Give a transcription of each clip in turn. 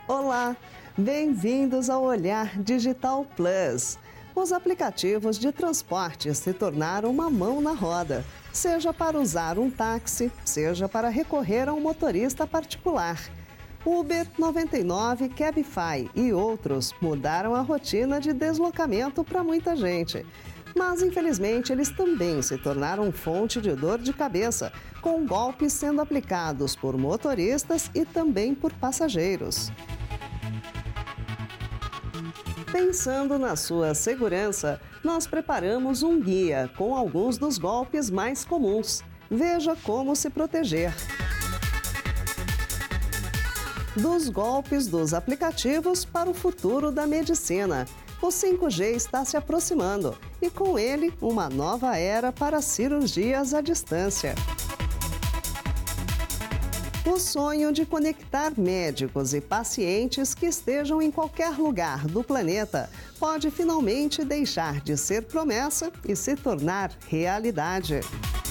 Olá, bem-vindos ao Olhar Digital Plus. Os aplicativos de transporte se tornaram uma mão na roda, seja para usar um táxi, seja para recorrer a um motorista particular. Uber, 99, Cabify e outros mudaram a rotina de deslocamento para muita gente. Mas, infelizmente, eles também se tornaram fonte de dor de cabeça, com golpes sendo aplicados por motoristas e também por passageiros. Pensando na sua segurança, nós preparamos um guia com alguns dos golpes mais comuns. Veja como se proteger. Dos golpes dos aplicativos para o futuro da medicina. O 5G está se aproximando e, com ele, uma nova era para cirurgias à distância. O sonho de conectar médicos e pacientes que estejam em qualquer lugar do planeta pode finalmente deixar de ser promessa e se tornar realidade.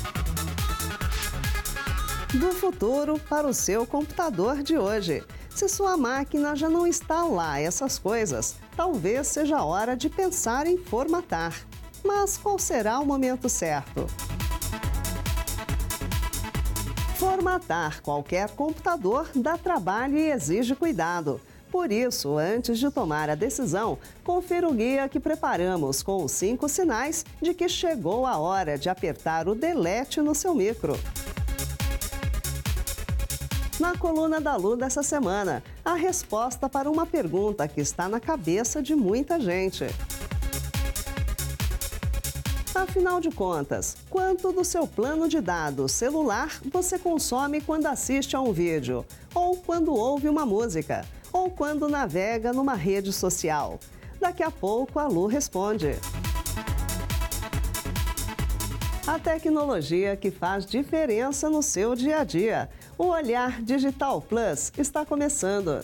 Do futuro para o seu computador de hoje. Se sua máquina já não está lá essas coisas, talvez seja a hora de pensar em formatar. Mas qual será o momento certo? Formatar qualquer computador dá trabalho e exige cuidado. Por isso, antes de tomar a decisão, confira o guia que preparamos com os 5 sinais de que chegou a hora de apertar o delete no seu micro. Na coluna da Lu dessa semana, a resposta para uma pergunta que está na cabeça de muita gente. Afinal de contas, quanto do seu plano de dados celular você consome quando assiste a um vídeo? Ou quando ouve uma música? Ou quando navega numa rede social? Daqui a pouco a Lu responde. A tecnologia que faz diferença no seu dia a dia. O Olhar Digital Plus está começando.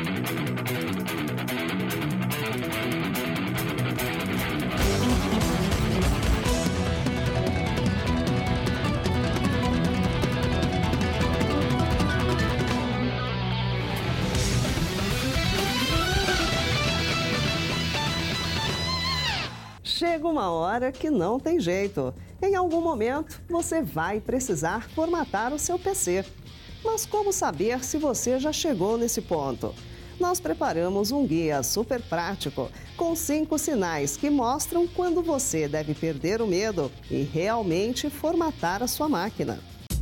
Chega uma hora que não tem jeito. Em algum momento, você vai precisar formatar o seu PC. Mas como saber se você já chegou nesse ponto? Nós preparamos um guia super prático com 5 sinais que mostram quando você deve perder o medo e realmente formatar a sua máquina.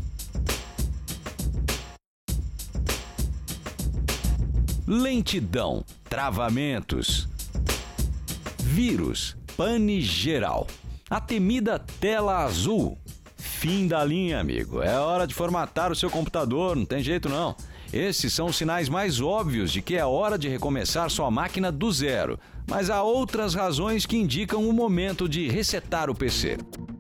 Lentidão, travamentos, vírus, pane geral, a temida tela azul. Fim da linha, amigo. É hora de formatar o seu computador, não tem jeito não. Esses são os sinais mais óbvios de que é hora de recomeçar sua máquina do zero. Mas há outras razões que indicam o momento de resetar o PC.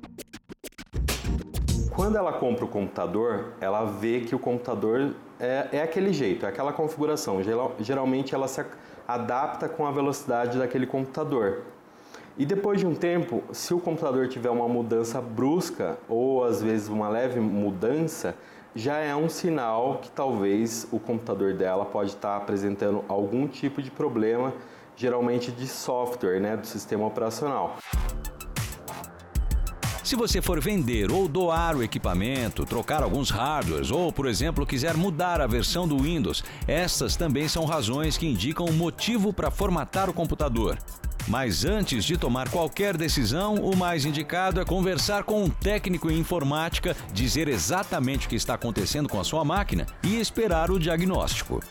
Quando ela compra o computador, ela vê que o computador é aquele jeito, é aquela configuração. Geralmente ela se adapta com a velocidade daquele computador. E depois de um tempo, se o computador tiver uma mudança brusca ou às vezes uma leve mudança, já é um sinal que talvez o computador dela pode estar apresentando algum tipo de problema, geralmente de software, do sistema operacional. Se você for vender ou doar o equipamento, trocar alguns hardwares ou, por exemplo, quiser mudar a versão do Windows, estas também são razões que indicam o motivo para formatar o computador. Mas antes de tomar qualquer decisão, o mais indicado é conversar com um técnico em informática, dizer exatamente o que está acontecendo com a sua máquina e esperar o diagnóstico.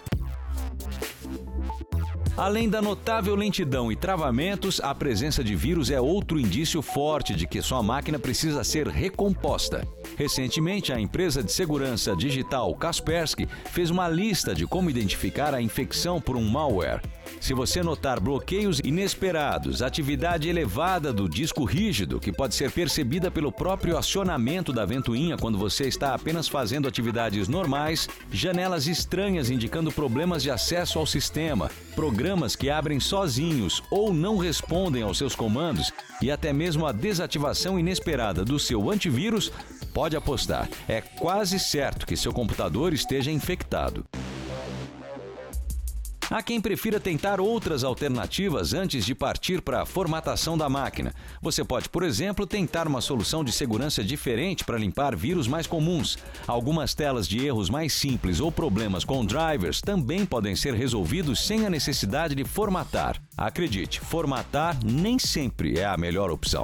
Além da notável lentidão e travamentos, a presença de vírus é outro indício forte de que sua máquina precisa ser recomposta. Recentemente, a empresa de segurança digital Kaspersky fez uma lista de como identificar a infecção por um malware. Se você notar bloqueios inesperados, atividade elevada do disco rígido, que pode ser percebida pelo próprio acionamento da ventoinha quando você está apenas fazendo atividades normais, janelas estranhas indicando problemas de acesso ao sistema, programas que abrem sozinhos ou não respondem aos seus comandos e até mesmo a desativação inesperada do seu antivírus, pode apostar, é quase certo que seu computador esteja infectado. Há quem prefira tentar outras alternativas antes de partir para a formatação da máquina. Você pode, por exemplo, tentar uma solução de segurança diferente para limpar vírus mais comuns. Algumas telas de erros mais simples ou problemas com drivers também podem ser resolvidos sem a necessidade de formatar. Acredite, formatar nem sempre é a melhor opção.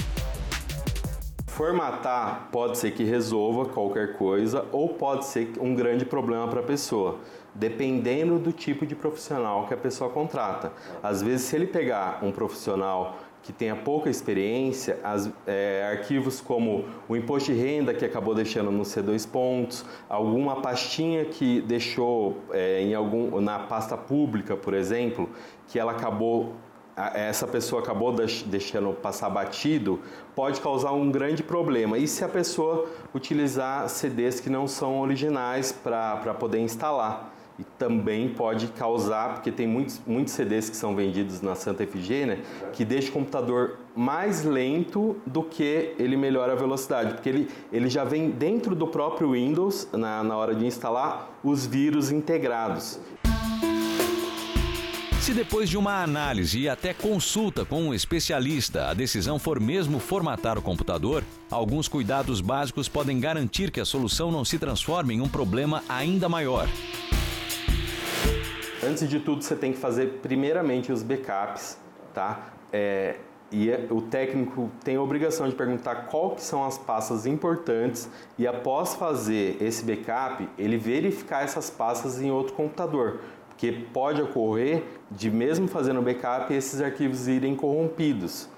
Formatar pode ser que resolva qualquer coisa ou pode ser um grande problema para a pessoa, dependendo do tipo de profissional que a pessoa contrata. Às vezes, se ele pegar um profissional que tenha pouca experiência, arquivos como o imposto de renda que acabou deixando no C2 pontos, alguma pastinha que deixou na pasta pública, por exemplo, que essa pessoa acabou deixando passar batido, pode causar um grande problema. E se a pessoa utilizar CDs que não são originais para poder instalar? E também pode causar, porque tem muitos CDs que são vendidos na Santa Efigênia, que deixa o computador mais lento do que ele melhora a velocidade, porque ele já vem dentro do próprio Windows, na hora de instalar, os vírus integrados. Se depois de uma análise e até consulta com um especialista, a decisão for mesmo formatar o computador, alguns cuidados básicos podem garantir que a solução não se transforme em um problema ainda maior. Antes de tudo, você tem que fazer primeiramente os backups, tá? O técnico tem a obrigação de perguntar qual que são as pastas importantes e após fazer esse backup, ele verificar essas pastas em outro computador. Porque pode ocorrer de, mesmo fazendo backup, esses arquivos irem corrompidos.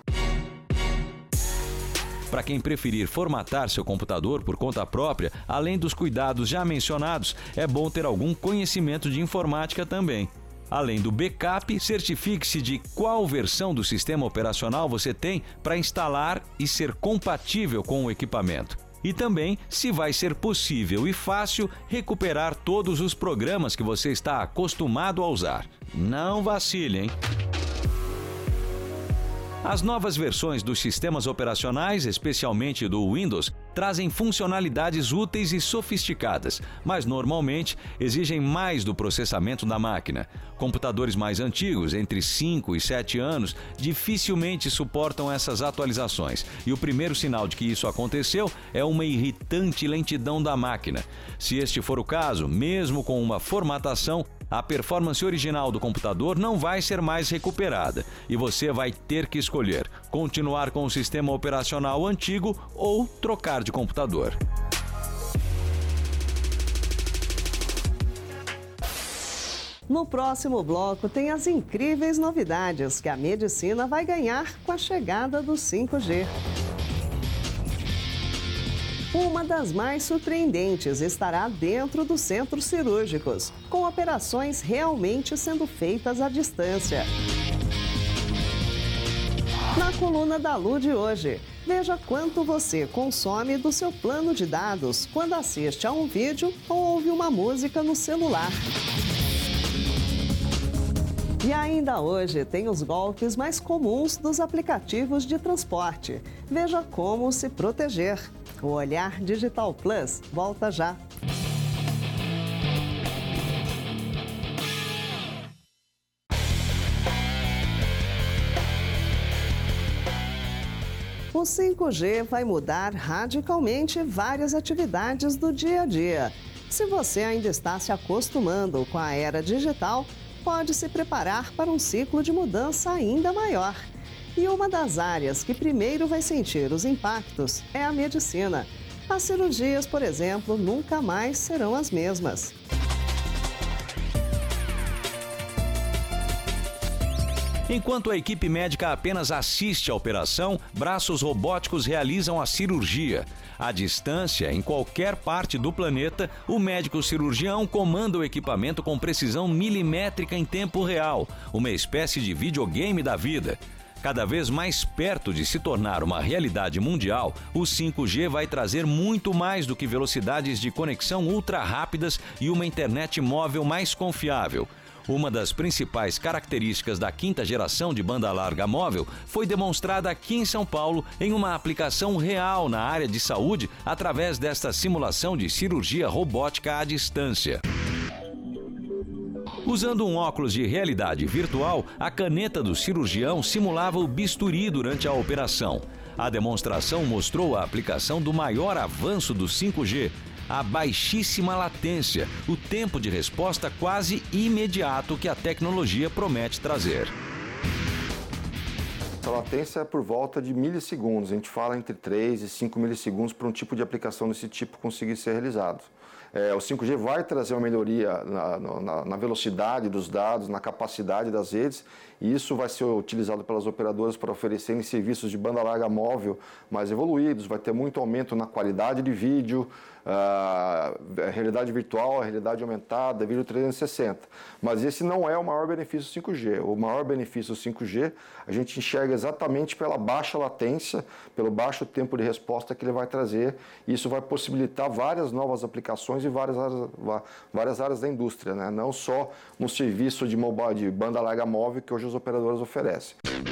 Para quem preferir formatar seu computador por conta própria, além dos cuidados já mencionados, é bom ter algum conhecimento de informática também. Além do backup, certifique-se de qual versão do sistema operacional você tem para instalar e ser compatível com o equipamento. E também se vai ser possível e fácil recuperar todos os programas que você está acostumado a usar. Não vacile, hein? As novas versões dos sistemas operacionais, especialmente do Windows, trazem funcionalidades úteis e sofisticadas, mas normalmente exigem mais do processamento da máquina. Computadores mais antigos, entre 5 e 7 anos, dificilmente suportam essas atualizações. E o primeiro sinal de que isso aconteceu é uma irritante lentidão da máquina. Se este for o caso, mesmo com uma formatação, a performance original do computador não vai ser mais recuperada e você vai ter que escolher continuar com o sistema operacional antigo ou trocar de computador. No próximo bloco tem as incríveis novidades que a medicina vai ganhar com a chegada do 5G. Uma das mais surpreendentes estará dentro dos centros cirúrgicos, com operações realmente sendo feitas à distância. Na coluna da Lu de hoje, veja quanto você consome do seu plano de dados quando assiste a um vídeo ou ouve uma música no celular. E ainda hoje tem os golpes mais comuns dos aplicativos de transporte. Veja como se proteger. O Olhar Digital Plus volta já. O 5G vai mudar radicalmente várias atividades do dia a dia. Se você ainda está se acostumando com a era digital, pode se preparar para um ciclo de mudança ainda maior. E uma das áreas que primeiro vai sentir os impactos é a medicina. As cirurgias, por exemplo, nunca mais serão as mesmas. Enquanto a equipe médica apenas assiste à operação, braços robóticos realizam a cirurgia. À distância, em qualquer parte do planeta, o médico cirurgião comanda o equipamento com precisão milimétrica em tempo real, uma espécie de videogame da vida. Cada vez mais perto de se tornar uma realidade mundial, o 5G vai trazer muito mais do que velocidades de conexão ultra rápidas e uma internet móvel mais confiável. Uma das principais características da quinta geração de banda larga móvel foi demonstrada aqui em São Paulo em uma aplicação real na área de saúde através desta simulação de cirurgia robótica à distância. Usando um óculos de realidade virtual, a caneta do cirurgião simulava o bisturi durante a operação. A demonstração mostrou a aplicação do maior avanço do 5G, a baixíssima latência, o tempo de resposta quase imediato que a tecnologia promete trazer. A latência é por volta de milissegundos. A gente fala entre 3 e 5 milissegundos para um tipo de aplicação desse tipo conseguir ser realizado. O 5G vai trazer uma melhoria na velocidade dos dados, na capacidade das redes, e isso vai ser utilizado pelas operadoras para oferecerem serviços de banda larga móvel mais evoluídos, vai ter muito aumento na qualidade de vídeo, realidade virtual, realidade aumentada, vídeo 360. Mas esse não é o maior benefício do 5G. O maior benefício do 5G a gente enxerga exatamente pela baixa latência, pelo baixo tempo de resposta que ele vai trazer, e isso vai possibilitar várias novas aplicações e várias áreas da indústria, né? Não só no serviço de banda larga móvel que hoje as operadoras oferecem.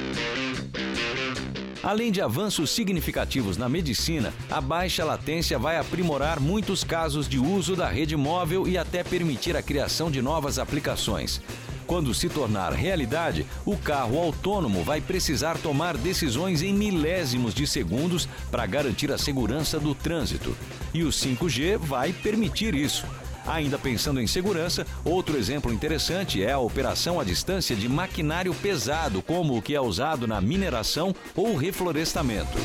Além de avanços significativos na medicina, a baixa latência vai aprimorar muitos casos de uso da rede móvel e até permitir a criação de novas aplicações. Quando se tornar realidade, o carro autônomo vai precisar tomar decisões em milésimos de segundos para garantir a segurança do trânsito. E o 5G vai permitir isso. Ainda pensando em segurança, outro exemplo interessante é a operação à distância de maquinário pesado, como o que é usado na mineração ou reflorestamento.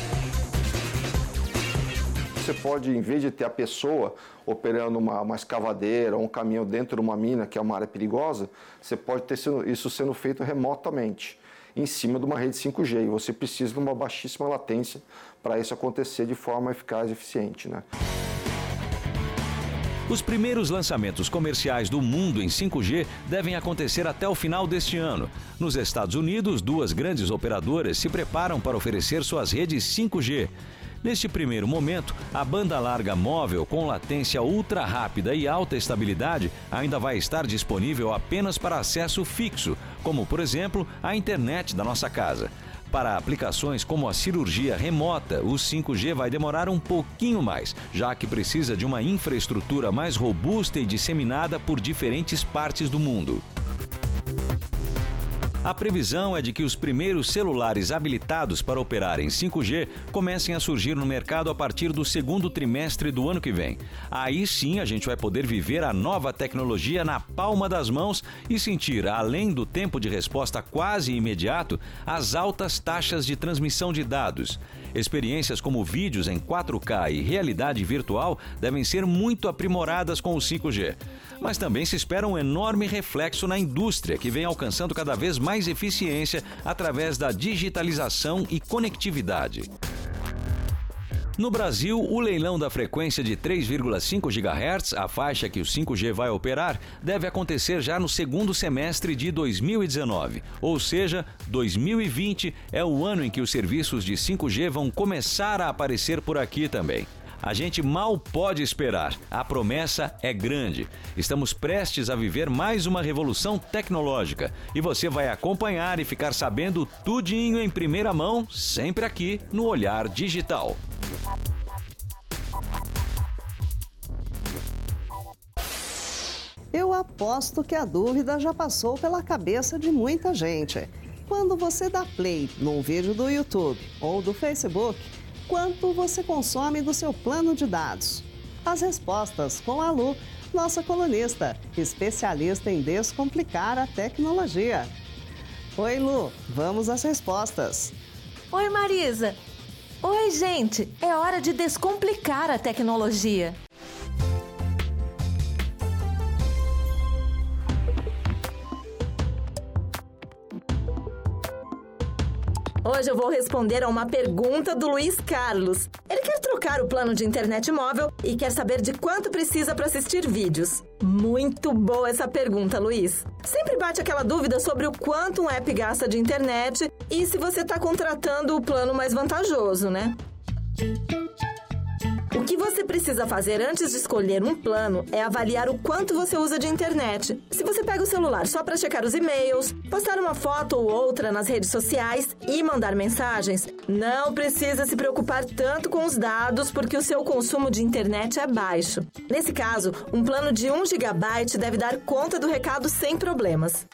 Você pode, em vez de ter a pessoa operando uma escavadeira ou um caminhão dentro de uma mina, que é uma área perigosa, você pode ter isso sendo feito remotamente, em cima de uma rede 5G. E você precisa de uma baixíssima latência para isso acontecer de forma eficaz e eficiente, né? Os primeiros lançamentos comerciais do mundo em 5G devem acontecer até o final deste ano. Nos Estados Unidos, 2 grandes operadoras se preparam para oferecer suas redes 5G. Neste primeiro momento, a banda larga móvel com latência ultra rápida e alta estabilidade ainda vai estar disponível apenas para acesso fixo, como, por exemplo, a internet da nossa casa. Para aplicações como a cirurgia remota, o 5G vai demorar um pouquinho mais, já que precisa de uma infraestrutura mais robusta e disseminada por diferentes partes do mundo. A previsão é de que os primeiros celulares habilitados para operar em 5G comecem a surgir no mercado a partir do segundo trimestre do ano que vem. Aí sim a gente vai poder viver a nova tecnologia na palma das mãos e sentir, além do tempo de resposta quase imediato, as altas taxas de transmissão de dados. Experiências como vídeos em 4K e realidade virtual devem ser muito aprimoradas com o 5G. Mas também se espera um enorme reflexo na indústria, que vem alcançando cada vez mais eficiência através da digitalização e conectividade. No Brasil, o leilão da frequência de 3,5 GHz, a faixa que o 5G vai operar, deve acontecer já no segundo semestre de 2019. Ou seja, 2020 é o ano em que os serviços de 5G vão começar a aparecer por aqui também. A gente mal pode esperar, a promessa é grande. Estamos prestes a viver mais uma revolução tecnológica e você vai acompanhar e ficar sabendo tudinho em primeira mão, sempre aqui no Olhar Digital. Eu aposto que a dúvida já passou pela cabeça de muita gente. Quando você dá play num vídeo do YouTube ou do Facebook, quanto você consome do seu plano de dados? As respostas com a Lu, nossa colunista, especialista em descomplicar a tecnologia. Oi, Lu, vamos às respostas. Oi, Marisa. Oi, gente. É hora de descomplicar a tecnologia. Hoje eu vou responder a uma pergunta do Luiz Carlos. Ele quer trocar o plano de internet móvel e quer saber de quanto precisa para assistir vídeos. Muito boa essa pergunta, Luiz. Sempre bate aquela dúvida sobre o quanto um app gasta de internet e se você está contratando o plano mais vantajoso, né? O que você precisa fazer antes de escolher um plano é avaliar o quanto você usa de internet. Se você pega o celular só para checar os e-mails, postar uma foto ou outra nas redes sociais e mandar mensagens, não precisa se preocupar tanto com os dados porque o seu consumo de internet é baixo. Nesse caso, um plano de 1 GB deve dar conta do recado sem problemas.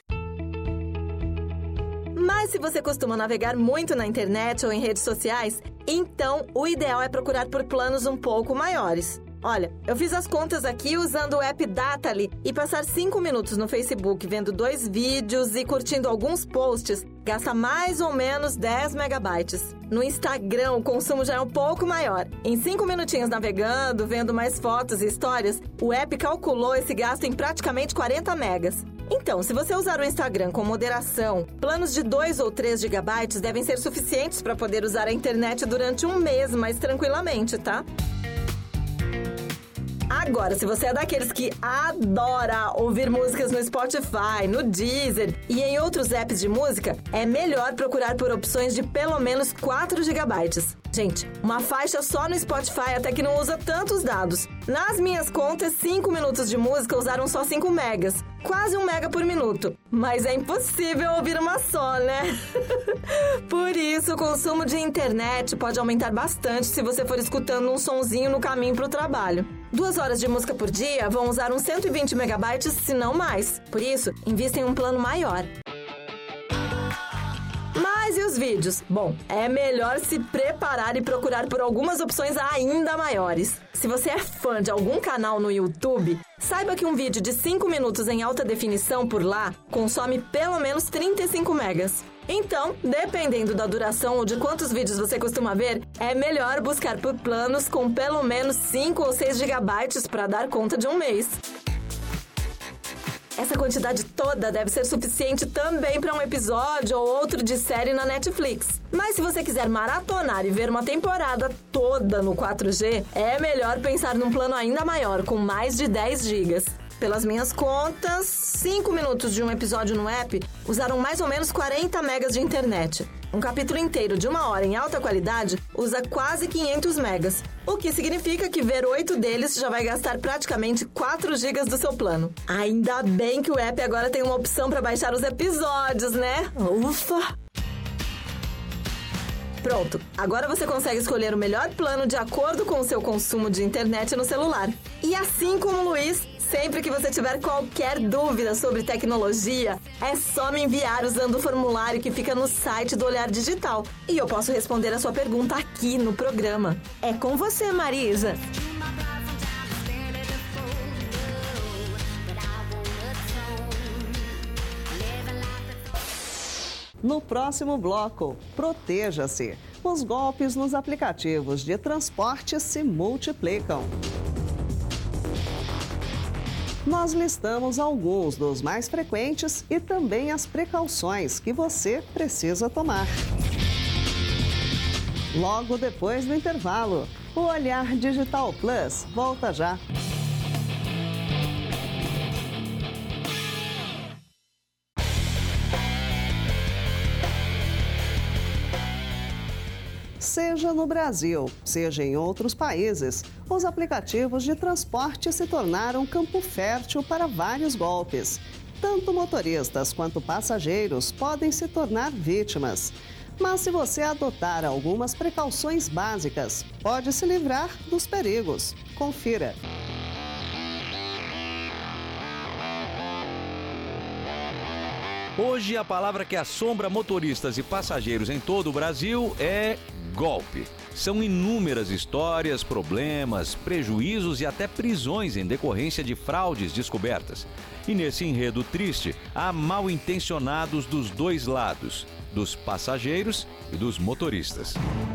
Mas se você costuma navegar muito na internet ou em redes sociais, então o ideal é procurar por planos um pouco maiores. Olha, eu fiz as contas aqui usando o app Datali e passar 5 minutos no Facebook vendo 2 vídeos e curtindo alguns posts gasta mais ou menos 10 megabytes. No Instagram, o consumo já é um pouco maior. Em 5 minutinhos navegando, vendo mais fotos e histórias, o app calculou esse gasto em praticamente 40 megas. Então, se você usar o Instagram com moderação, planos de 2 ou 3 gigabytes devem ser suficientes para poder usar a internet durante um mês mais tranquilamente, tá? Agora, se você é daqueles que adora ouvir músicas no Spotify, no Deezer e em outros apps de música, é melhor procurar por opções de pelo menos 4 GB. Gente, uma faixa só no Spotify até que não usa tantos dados. Nas minhas contas, 5 minutos de música usaram só 5 megas. Quase 1 mega por minuto. Mas é impossível ouvir uma só, né? Por isso, o consumo de internet pode aumentar bastante se você for escutando um sonzinho no caminho para o trabalho. 2 horas de música por dia vão usar uns 120 megabytes, se não mais. Por isso, invista em um plano maior. Mas e os vídeos? Bom, é melhor se preparar e procurar por algumas opções ainda maiores. Se você é fã de algum canal no YouTube, saiba que um vídeo de 5 minutos em alta definição por lá consome pelo menos 35 megas. Então, dependendo da duração ou de quantos vídeos você costuma ver, é melhor buscar por planos com pelo menos 5 ou 6 gigabytes para dar conta de um mês. Essa quantidade toda deve ser suficiente também para um episódio ou outro de série na Netflix. Mas se você quiser maratonar e ver uma temporada toda no 4G, é melhor pensar num plano ainda maior, com mais de 10 gigas. Pelas minhas contas, 5 minutos de um episódio no app usaram mais ou menos 40 megas de internet. Um capítulo inteiro de 1 hora em alta qualidade usa quase 500 megas, o que significa que ver 8 deles já vai gastar praticamente 4 gigas do seu plano. Ainda bem que o app agora tem uma opção para baixar os episódios, né? Ufa! Pronto, agora você consegue escolher o melhor plano de acordo com o seu consumo de internet no celular. E assim como o Luiz, sempre que você tiver qualquer dúvida sobre tecnologia, é só me enviar usando o formulário que fica no site do Olhar Digital. E eu posso responder a sua pergunta aqui no programa. É com você, Marisa! No próximo bloco, proteja-se. Os golpes nos aplicativos de transporte se multiplicam. Nós listamos alguns dos mais frequentes e também as precauções que você precisa tomar. Logo depois do intervalo, o Olhar Digital Plus volta já. Seja no Brasil, seja em outros países, os aplicativos de transporte se tornaram campo fértil para vários golpes. Tanto motoristas quanto passageiros podem se tornar vítimas. Mas se você adotar algumas precauções básicas, pode se livrar dos perigos. Confira. Hoje, a palavra que assombra motoristas e passageiros em todo o Brasil é golpe. São inúmeras histórias, problemas, prejuízos e até prisões em decorrência de fraudes descobertas. E nesse enredo triste, há mal-intencionados dos dois lados, dos passageiros e dos motoristas.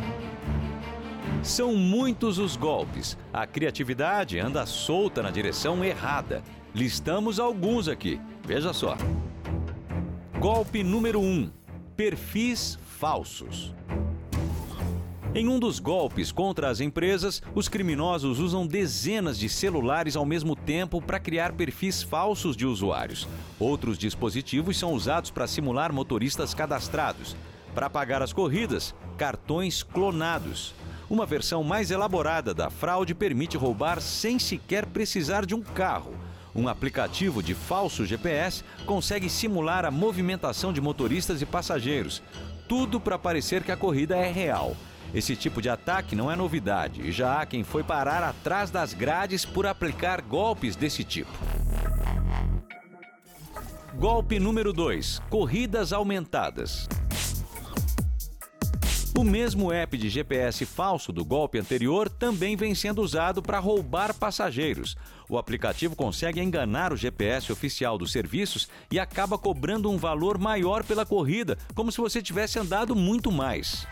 São muitos os golpes. A criatividade anda solta na direção errada. Listamos alguns aqui. Veja só. Golpe número 1. Perfis falsos. Em um dos golpes contra as empresas, os criminosos usam dezenas de celulares ao mesmo tempo para criar perfis falsos de usuários. Outros dispositivos são usados para simular motoristas cadastrados. Para pagar as corridas, cartões clonados. Uma versão mais elaborada da fraude permite roubar sem sequer precisar de um carro. Um aplicativo de falso GPS consegue simular a movimentação de motoristas e passageiros. Tudo para parecer que a corrida é real. Esse tipo de ataque não é novidade e já há quem foi parar atrás das grades por aplicar golpes desse tipo. Golpe número 2. Corridas aumentadas. O mesmo app de GPS falso do golpe anterior também vem sendo usado para roubar passageiros. O aplicativo consegue enganar o GPS oficial dos serviços e acaba cobrando um valor maior pela corrida, como se você tivesse andado muito mais.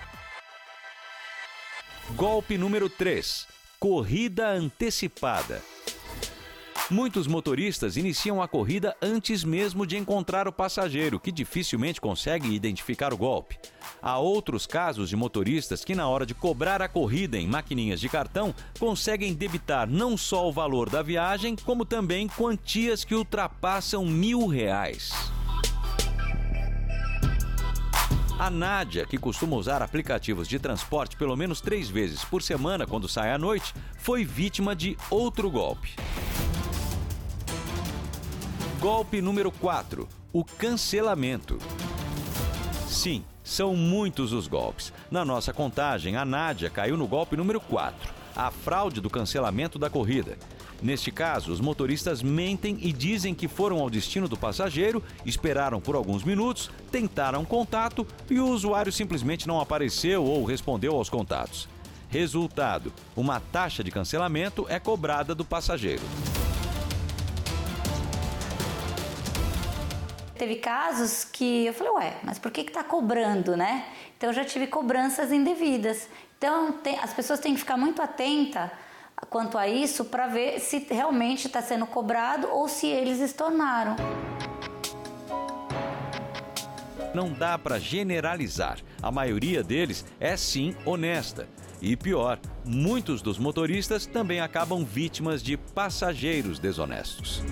Golpe número 3. Corrida antecipada. Muitos motoristas iniciam a corrida antes mesmo de encontrar o passageiro, que dificilmente consegue identificar o golpe. Há outros casos de motoristas que, na hora de cobrar a corrida em maquininhas de cartão, conseguem debitar não só o valor da viagem, como também quantias que ultrapassam R$1.000. A Nádia, que costuma usar aplicativos de transporte pelo menos 3 vezes por semana quando sai à noite, foi vítima de outro golpe. Golpe número 4. O cancelamento. Sim, são muitos os golpes. Na nossa contagem, a Nádia caiu no golpe número 4, a fraude do cancelamento da corrida. Neste caso, os motoristas mentem e dizem que foram ao destino do passageiro, esperaram por alguns minutos, tentaram contato e o usuário simplesmente não apareceu ou respondeu aos contatos. Resultado: uma taxa de cancelamento é cobrada do passageiro. Teve casos que eu falei, mas por que tá cobrando, né? Então eu já tive cobranças indevidas. Então as pessoas têm que ficar muito atentas quanto a isso para ver se realmente está sendo cobrado ou se eles estornaram. Não dá para generalizar. A maioria deles é sim honesta. E pior, muitos dos motoristas também acabam vítimas de passageiros desonestos.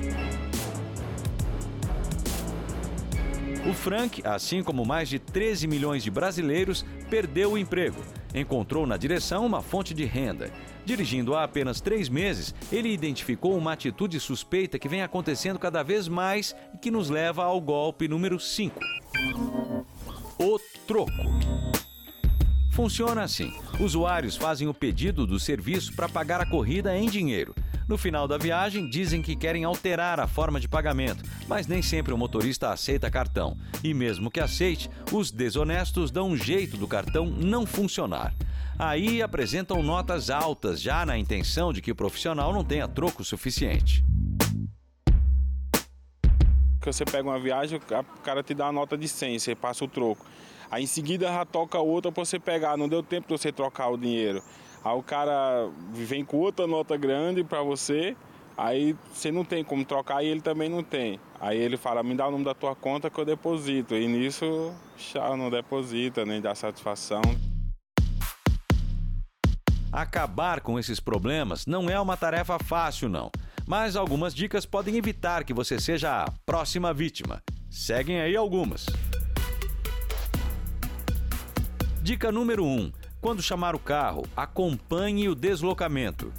O Frank, assim como mais de 13 milhões de brasileiros, perdeu o emprego. Encontrou na direção uma fonte de renda. Dirigindo há apenas 3 meses, ele identificou uma atitude suspeita que vem acontecendo cada vez mais e que nos leva ao golpe número 5. O troco. Funciona assim: usuários fazem o pedido do serviço para pagar a corrida em dinheiro. No final da viagem, dizem que querem alterar a forma de pagamento, mas nem sempre o motorista aceita cartão. E mesmo que aceite, os desonestos dão um jeito do cartão não funcionar. Aí apresentam notas altas, já na intenção de que o profissional não tenha troco suficiente. Você pega uma viagem, o cara te dá uma nota de 100, você passa o troco. Aí em seguida já toca outra para você pegar, não deu tempo de você trocar o dinheiro. Aí o cara vem com outra nota grande para você, aí você não tem como trocar e ele também não tem. Aí ele fala, me dá o nome da tua conta que eu deposito. E nisso, já não deposita, nem dá satisfação. Acabar com esses problemas não é uma tarefa fácil, não. Mas algumas dicas podem evitar que você seja a próxima vítima. Seguem aí algumas. Dica número 1. Quando chamar o carro, acompanhe o deslocamento.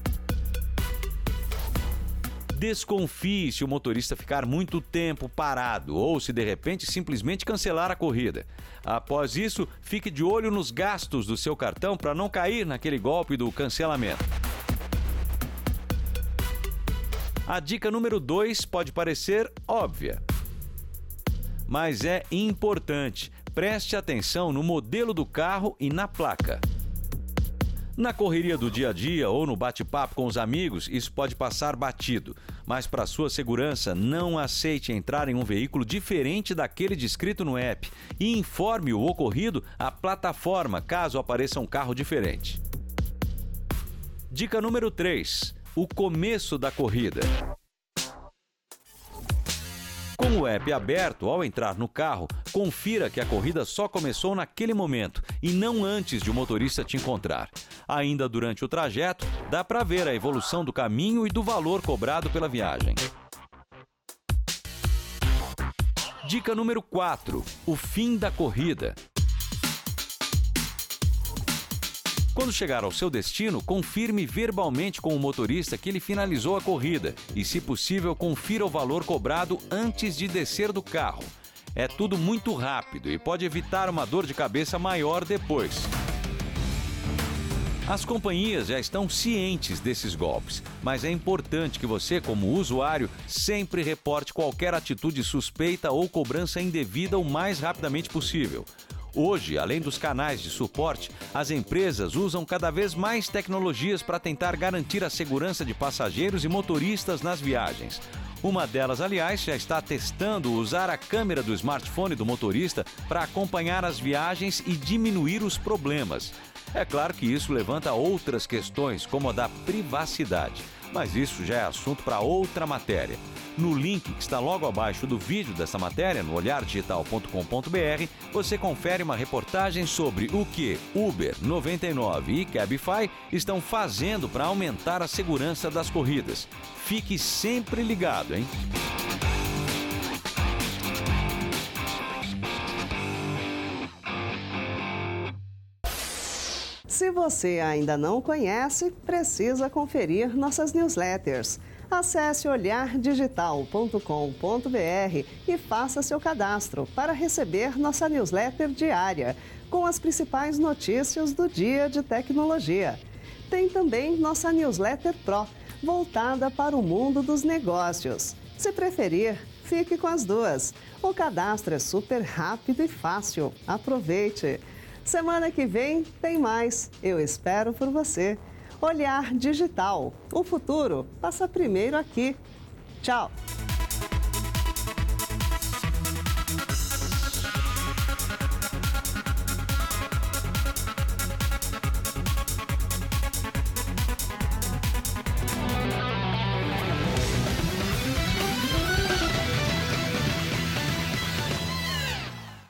Desconfie se o motorista ficar muito tempo parado ou se de repente simplesmente cancelar a corrida. Após isso, fique de olho nos gastos do seu cartão para não cair naquele golpe do cancelamento. A dica número 2 pode parecer óbvia, mas é importante. Preste atenção no modelo do carro e na placa. Na correria do dia a dia ou no bate-papo com os amigos, isso pode passar batido. Mas para sua segurança, não aceite entrar em um veículo diferente daquele descrito no app e informe o ocorrido à plataforma caso apareça um carro diferente. Dica número 3. O começo da corrida. Com o app aberto, ao entrar no carro, confira que a corrida só começou naquele momento e não antes de o motorista te encontrar. Ainda durante o trajeto, dá para ver a evolução do caminho e do valor cobrado pela viagem. Dica número 4. O fim da corrida. Quando chegar ao seu destino, confirme verbalmente com o motorista que ele finalizou a corrida e, se possível, confira o valor cobrado antes de descer do carro. É tudo muito rápido e pode evitar uma dor de cabeça maior depois. As companhias já estão cientes desses golpes, mas é importante que você, como usuário, sempre reporte qualquer atitude suspeita ou cobrança indevida o mais rapidamente possível. Hoje, além dos canais de suporte, as empresas usam cada vez mais tecnologias para tentar garantir a segurança de passageiros e motoristas nas viagens. Uma delas, aliás, já está testando usar a câmera do smartphone do motorista para acompanhar as viagens e diminuir os problemas. É claro que isso levanta outras questões, como a da privacidade, mas isso já é assunto para outra matéria. No link que está logo abaixo do vídeo dessa matéria, no olhardigital.com.br, você confere uma reportagem sobre o que Uber, 99 e Cabify estão fazendo para aumentar a segurança das corridas. Fique sempre ligado, hein? Se você ainda não conhece, precisa conferir nossas newsletters. Acesse olhardigital.com.br e faça seu cadastro para receber nossa newsletter diária, com as principais notícias do dia de tecnologia. Tem também nossa newsletter Pro, voltada para o mundo dos negócios. Se preferir, fique com as duas. O cadastro é super rápido e fácil. Aproveite! Semana que vem tem mais. Eu espero por você. Olhar Digital. O futuro passa primeiro aqui. Tchau!